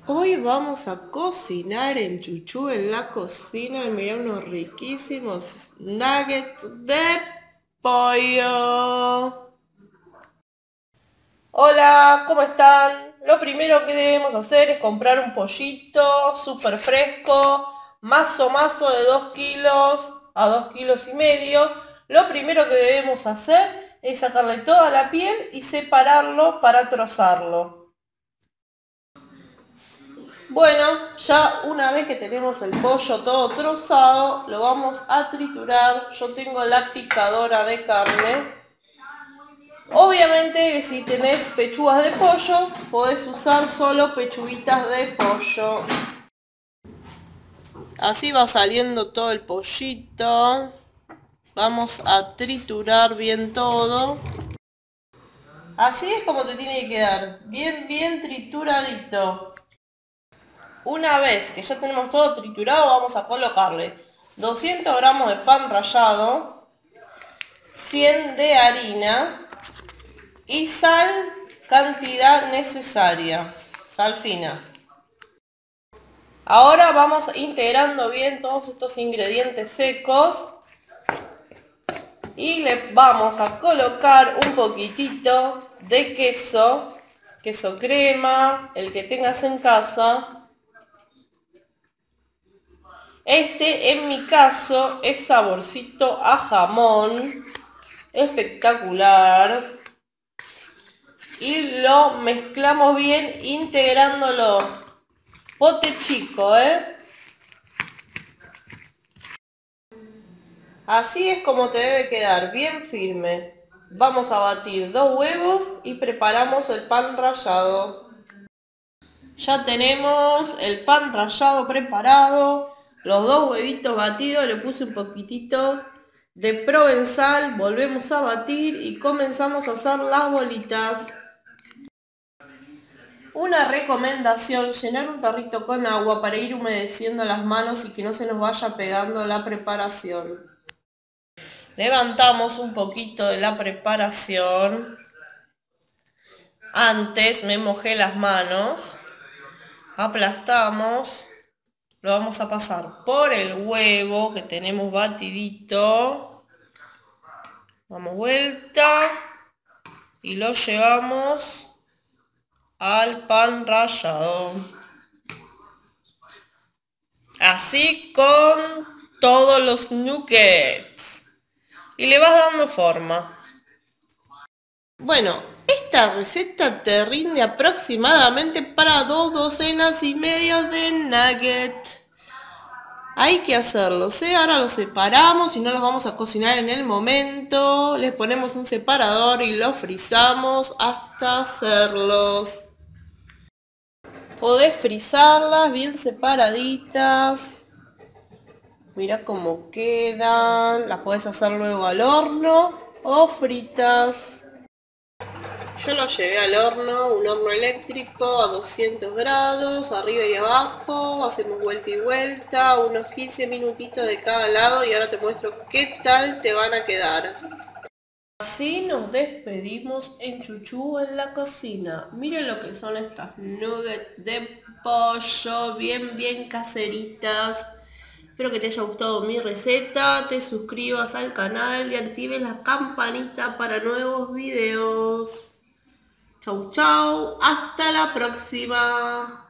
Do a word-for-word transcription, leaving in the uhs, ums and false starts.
Hoy vamos a cocinar en Chuchú en la cocina. Mirá unos riquísimos nuggets de pollo. Hola, ¿cómo están? Lo primero que debemos hacer es comprar un pollito súper fresco, mazo mazo de dos kilos a dos kilos y medio. Lo primero que debemos hacer es sacarle toda la piel y separarlo para trozarlo. Bueno, ya una vez que tenemos el pollo todo trozado, lo vamos a triturar. Yo tengo la picadora de carne. Obviamente si tenés pechugas de pollo, podés usar solo pechuguitas de pollo. Así va saliendo todo el pollito. Vamos a triturar bien todo. Así es como te tiene que quedar, bien bien trituradito. Una vez que ya tenemos todo triturado, vamos a colocarle doscientos gramos de pan rallado, cien de harina y sal, cantidad necesaria, sal fina. Ahora vamos integrando bien todos estos ingredientes secos y le vamos a colocar un poquitito de queso, queso crema, el que tengas en casa. Este en mi caso es saborcito a jamón, espectacular. Y lo mezclamos bien integrándolo. Pote chico, ¿eh? Así es como te debe quedar, bien firme. Vamos a batir dos huevos y preparamos el pan rallado. Ya tenemos el pan rallado preparado. Los dos huevitos batidos, le puse un poquitito de provenzal, volvemos a batir y comenzamos a hacer las bolitas. Una recomendación, llenar un tarrito con agua para ir humedeciendo las manos y que no se nos vaya pegando la preparación. Levantamos un poquito de la preparación. Antes me mojé las manos. Aplastamos. Lo vamos a pasar por el huevo que tenemos batidito. Damos vuelta y lo llevamos al pan rallado. Así con todos los nuggets. Y le vas dando forma. Bueno, esta receta te rinde aproximadamente para dos docenas y media de nuggets. Hay que hacerlos, ¿eh? Ahora los separamos y no los vamos a cocinar en el momento. Les ponemos un separador y los frizamos hasta hacerlos. Podés frizarlas bien separaditas. Mirá cómo quedan. Las podés hacer luego al horno o fritas. Yo lo llevé al horno, un horno eléctrico a doscientos grados, arriba y abajo, hacemos vuelta y vuelta, unos quince minutitos de cada lado y ahora te muestro qué tal te van a quedar. Así nos despedimos en Chuchú en la cocina. Miren lo que son estas nuggets de pollo, bien bien caseritas. Espero que te haya gustado mi receta, te suscribas al canal y actives la campanita para nuevos videos. Chau chau, hasta la próxima.